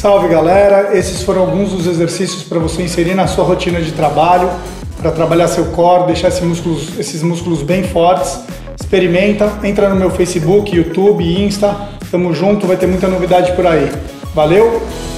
Salve galera, esses foram alguns dos exercícios para você inserir na sua rotina de trabalho, para trabalhar seu core, deixar esses músculos bem fortes. Experimenta, entra no meu Facebook, YouTube, Insta, tamo junto, vai ter muita novidade por aí. Valeu!